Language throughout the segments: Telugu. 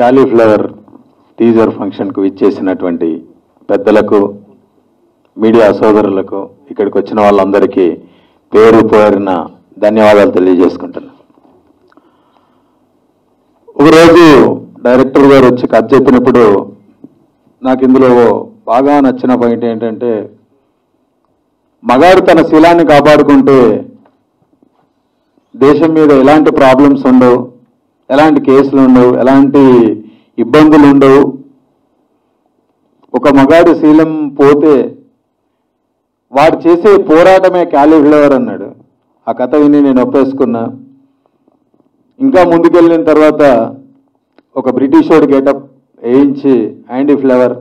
క్యాలీఫ్లవర్ టీజర్ ఫంక్షన్కు విచ్చేసినటువంటి పెద్దలకు, మీడియా సోదరులకు, ఇక్కడికి వచ్చిన వాళ్ళందరికీ పేరు పేరున ధన్యవాదాలు తెలియజేసుకుంటున్నాను. ఒకరోజు డైరెక్టర్ గారు వచ్చి కథ చెప్పినప్పుడు నాకు ఇందులో బాగా నచ్చిన పాయింట్ ఏంటంటే, మగాడు తన శీలాన్ని కాపాడుకుంటే దేశం మీద ఎలాంటి ప్రాబ్లమ్స్ ఉండవు, ఎలాంటి కేసులు ఉండవు, ఎలాంటి ఇబ్బందులు ఉండవు. ఒక మగాడి శీలం పోతే వాడు చేసే పోరాటమే క్యాలీఫ్లవర్ అన్నాడు. ఆ కథ విని నేను ఒప్పేసుకున్నా. ఇంకా ముందుకెళ్ళిన తర్వాత ఒక బ్రిటిషోడు గెటప్ వేయించి యాండీ ఫ్లవర్,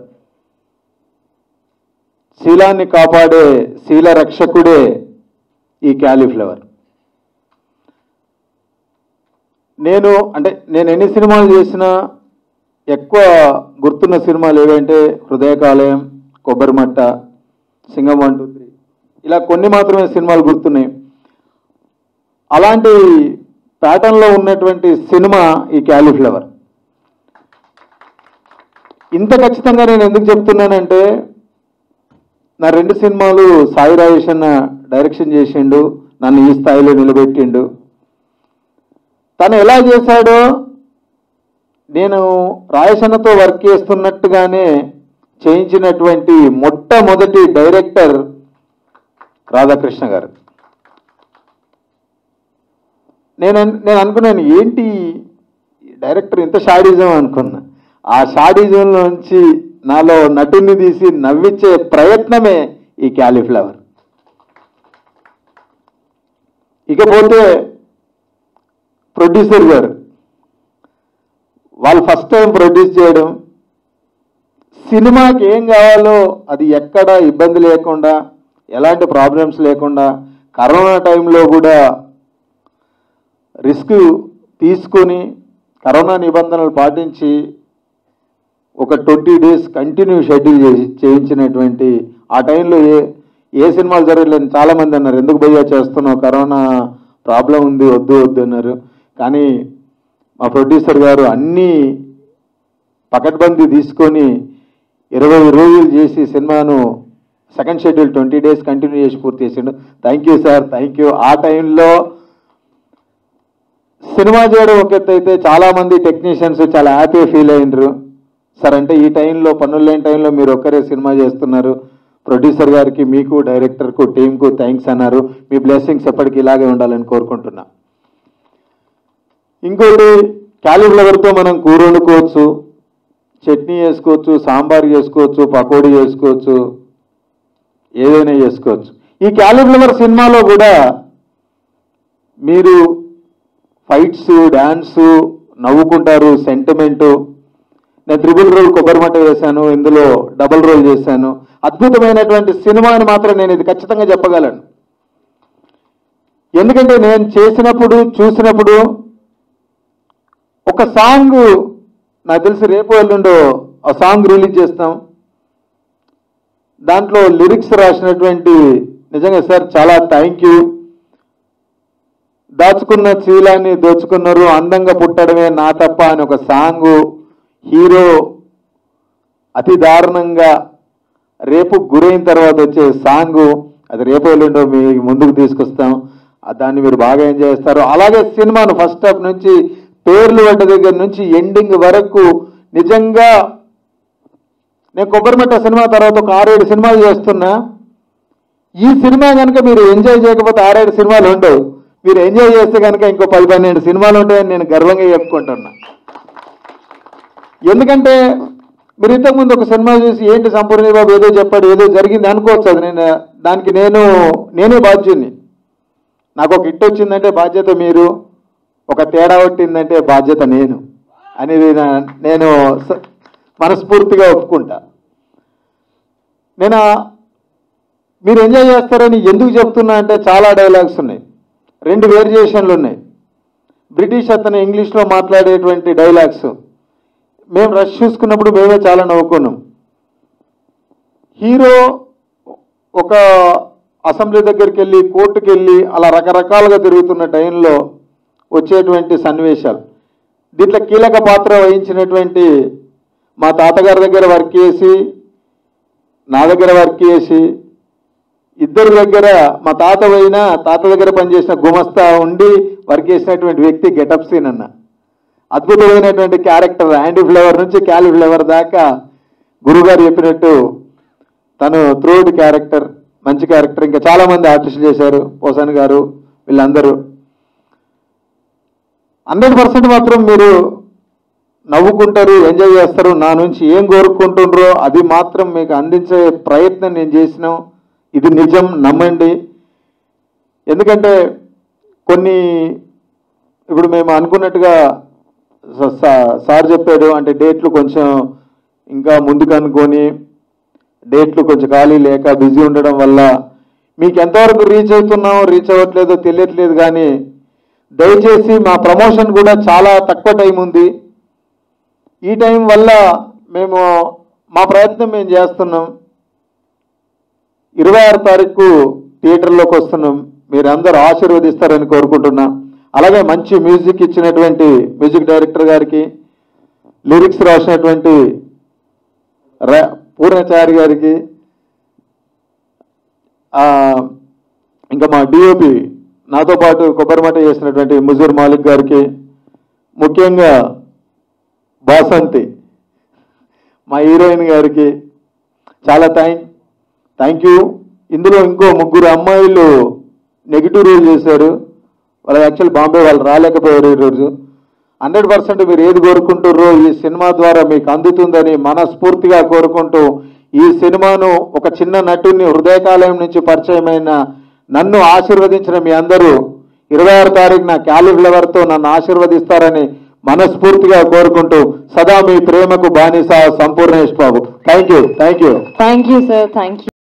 శీలాన్ని కాపాడే శీల రక్షకుడే ఈ క్యాలీఫ్లవర్. నేను ఎన్ని సినిమాలు చేసినా ఎక్కువ గుర్తున్న సినిమాలు ఏవంటే హృదయకాలయం, కొబ్బరిమట్ట, సింగం 1, 2, 3 ఇలా కొన్ని మాత్రమే సినిమాలు గుర్తున్నాయి. అలాంటి ప్యాటర్న్లో ఉన్నటువంటి సినిమా ఈ క్యాలీఫ్లవర్. ఇంత ఖచ్చితంగా నేను ఎందుకు చెప్తున్నానంటే, నా 2 సినిమాలు సాయి రాజేష్ అన్న డైరెక్షన్ చేసిండు, నన్ను ఈ స్థాయిలో నిలబెట్టిండు. తను ఎలా చేశాడో నేను రాజేష్ అన్నతో వర్క్ చేస్తున్నట్టుగానే చేయించినటువంటి మొట్టమొదటి డైరెక్టర్ రాధాకృష్ణ గారు. నేను అనుకున్నాను, ఏంటి డైరెక్టర్ ఇంత షాడిజం అనుకున్నా. ఆ షాడిజంలోంచి నాలో నటుని తీసి నవ్వించే ప్రయత్నమే ఈ క్యాలీఫ్లవర్. ఇకపోతే ప్రొడ్యూసర్ గారు, వాళ్ళు ఫస్ట్ టైం ప్రొడ్యూస్ చేయడం, సినిమాకి ఏం కావాలో అది ఎక్కడ ఇబ్బంది లేకుండా, ఎలాంటి ప్రాబ్లమ్స్ లేకుండా, కరోనా టైంలో కూడా రిస్క్ తీసుకొని కరోనా నిబంధనలు పాటించి ఒక 20 days కంటిన్యూ షెడ్యూల్ చేయించినటువంటి ఆ టైంలో ఏ సినిమాలు జరగలేదు. చాలామంది అన్నారు, ఎందుకు భయ్యా చేస్తున్నావు, కరోనా ప్రాబ్లం ఉంది, వద్దు అన్నారు. కానీ మా ప్రొడ్యూసర్ గారు అన్నీ పకడ్బందీ తీసుకొని 20 రోజులు చేసి సినిమాను సెకండ్ షెడ్యూల్ 20 days కంటిన్యూ చేసి పూర్తి చేసిండు. Thank you sir, thank you. ఆ టైంలో సినిమా చేయడం ఒక ఎత్తు అయితే చాలామంది టెక్నీషియన్స్ చాలా హ్యాపీ ఫీల్ అయినరు. సార్ అంటే ఈ టైంలో పనులు లేని టైంలో మీరు ఒక్కరే సినిమా చేస్తున్నారు, ప్రొడ్యూసర్ గారికి, మీకు, డైరెక్టర్కు, టీంకు థ్యాంక్స్ అన్నారు. మీ బ్లెస్సింగ్స్ ఎప్పటికీ ఇలాగే ఉండాలని కోరుకుంటున్నా. ఇంకోటి, క్యాలీఫ్లవర్తో మనం కూర వండుకోవచ్చు, చట్నీ చేసుకోవచ్చు, సాంబార్ చేసుకోవచ్చు, పకోడీ చేసుకోవచ్చు, ఏదైనా చేసుకోవచ్చు. ఈ క్యాలీఫ్లవర్ సినిమాలో కూడా మీరు ఫైట్స్, డ్యాన్సు, నవ్వుకుంటారు, సెంటిమెంటు. నేను 3 రోల్ కొబ్బరిమట్ట వేశాను, ఇందులో డబుల్ రోల్ చేశాను. అద్భుతమైనటువంటి సినిమా అని మాత్రం నేను ఇది ఖచ్చితంగా చెప్పగలను. ఎందుకంటే నేను చేసినప్పుడు, చూసినప్పుడు ఒక సాంగ్ నాకు తెలిసి రేపు ఎల్లుండో ఆ సాంగ్ రిలీజ్ చేస్తాం. దాంట్లో లిరిక్స్ రాసినటువంటి నిజంగా సార్ చాలా థ్యాంక్ యూ. దాచుకున్న శీలాన్ని దోచుకున్నారు, అందంగా పుట్టడమే నా తప్ప అని ఒక సాంగు, హీరో అతి దారుణంగా రేపు గురైన తర్వాత వచ్చే సాంగు, అది రేపు ఎల్లుండో మీ ముందుకు తీసుకొస్తాం. దాన్ని మీరు బాగా ఎంజాయ్ చేస్తారు. అలాగే సినిమాను ఫస్ట్ హాఫ్ నుంచి పేర్లు పడ్డ దగ్గర నుంచి ఎండింగ్ వరకు నిజంగా నేను కొబ్బరిమట్ట సినిమా తర్వాత ఒక 6-7 సినిమాలు చేస్తున్నా. ఈ సినిమా కనుక మీరు ఎంజాయ్ చేయకపోతే 6-7 సినిమాలు ఉండవు. మీరు ఎంజాయ్ చేస్తే కనుక ఇంకో 10-12 సినిమాలు ఉంటాయని నేను గర్వంగా చెప్పుకుంటున్నా. ఎందుకంటే మీరు ఇంతకుముందు ఒక సినిమా చూసి ఏంటి సంపూర్ణ బాబు ఏదో చెప్పాడు, ఏదో జరిగింది అనుకోవచ్చు. అది దానికి నేనే బాధ్యుని. నాకు ఒక హిట్ వచ్చిందంటే బాధ్యత మీరు, ఒక తేడా కొట్టిందంటే బాధ్యత నేను అనేది నేను మనస్ఫూర్తిగా ఒప్పుకుంటా. మీరు ఎంజాయ్ చేస్తారని ఎందుకు చెప్తున్నా అంటే, చాలా డైలాగ్స్ ఉన్నాయి, 2 వేరియేషన్లు ఉన్నాయి. బ్రిటిష్ అతను ఇంగ్లీష్లో మాట్లాడేటువంటి డైలాగ్స్ మేము రష్ చూసుకున్నప్పుడు మేమే చాలా నవ్వుకున్నాం. హీరో ఒక అసెంబ్లీ దగ్గరికి వెళ్ళి, కోర్టుకి వెళ్ళి అలా రకరకాలుగా తిరుగుతున్న టైంలో వచ్చేటువంటి సన్నివేశాలు దీంట్లో కీలక పాత్ర వహించినటువంటి మా తాతగారి దగ్గర వర్క్ చేసి నా దగ్గర వర్క్ చేసి ఇద్దరి దగ్గర మా తాత పోయినా తాత దగ్గర పనిచేసిన గుమస్తా ఉండి వర్క్ చేసినటువంటి వ్యక్తి గెటప్ సీన్ అన్న. అద్భుతమైనటువంటి క్యారెక్టర్, హ్యాండీ ఫ్లేవర్ నుంచి క్యాలీఫ్లేవర్ దాకా గురుగారు చెప్పినట్టు తను త్రూడ్ క్యారెక్టర్, మంచి క్యారెక్టర్. ఇంకా చాలామంది ఆర్టిస్టులు చేశారు, పోసాని గారు, వీళ్ళందరూ. 100% మాత్రం మీరు నవ్వుకుంటారు, ఎంజాయ్ చేస్తారు. నా నుంచి ఏం కోరుకుంటుండ్రో అది మాత్రం మీకు అందించే ప్రయత్నం నేను చేసినాం. ఇది నిజం, నమ్మండి. ఎందుకంటే కొన్ని ఇప్పుడు మేము అనుకున్నట్టుగా సార్ చెప్పాడు అంటే డేట్లు కొంచెం ఇంకా ముందుకు అనుకొని డేట్లు కొంచెం ఖాళీ లేక బిజీ ఉండడం వల్ల మీకు ఎంతవరకు రీచ్ అవుతున్నామో రీచ్ అవ్వట్లేదో తెలియట్లేదు. కానీ దయచేసి మా ప్రమోషన్ కూడా చాలా తక్కువ టైం ఉంది. ఈ టైం వల్ల మేము మా ప్రయత్నం మేము చేస్తున్నాం. 26 తారీఖు థియేటర్లోకి వస్తున్నాం. మీరందరూ ఆశీర్వదిస్తారని కోరుకుంటున్నా. అలాగే మంచి మ్యూజిక్ ఇచ్చినటువంటి మ్యూజిక్ డైరెక్టర్ గారికి, లిరిక్స్ రాసినటువంటి పూర్ణచారి గారికి, ఇంకా మా డిఓపి నాతో పాటు కొబ్బరిమట చేసినటువంటి ముజూర్ మాలిక్ గారికి, ముఖ్యంగా బాసంతి మా హీరోయిన్ గారికి చాలా థ్యాంక్ యూ. ఇందులో ఇంకో 3 అమ్మాయిలు నెగిటివ్ రోల్ చేశారు. వాళ్ళు యాక్చువల్ బాంబే వాళ్ళు రాలేకపోయారు ఈరోజు. 100% మీరు ఏది కోరుకుంటారో ఈ సినిమా ద్వారా మీకు అందుతుందని మనస్ఫూర్తిగా కోరుకుంటూ, ఈ సినిమాను ఒక చిన్న నటుని హృదయకాలయం నుంచి పరిచయమైన నన్ను ఆశీర్వదించిన మీ అందరూ 26 తారీఖున క్యాలీఫ్లవర్తో నన్ను ఆశీర్వదిస్తారని మనస్ఫూర్తిగా కోరుకుంటూ సదా మీ ప్రేమకు బానిస Sampoornesh Babu. Thank you. Thank you, sir. Thank you.